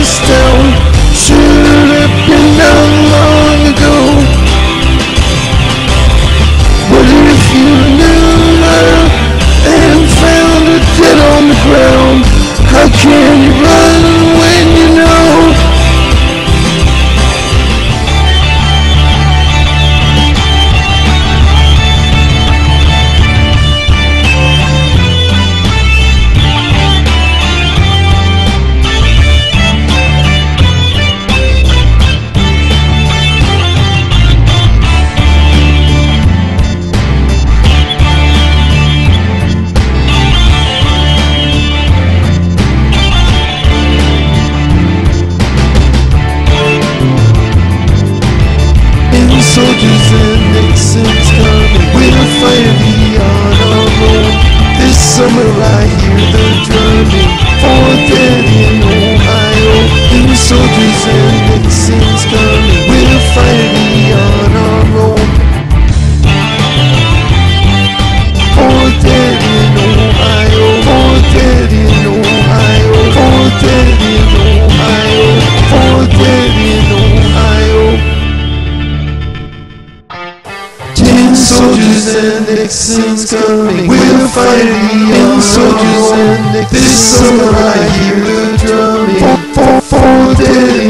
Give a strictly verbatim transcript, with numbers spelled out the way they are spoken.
this town. Should have been done long ago. But if you knew her and found her dead on the ground, how can you run when you know? Soldiers and Nixon's coming. We'll fight beyond our road. This summer I hear the drumming. For dead in Ohio. And soldiers and Nixon's coming. We'll fight beyond our road. For dead in Ohio. For dead in Ohio. For dead in Ohio. For dead in Ohio. Soldiers and Nixon's coming. We'll fight beyond soldiers and Nixon's. This summer I hear the drumming. For, for, for dead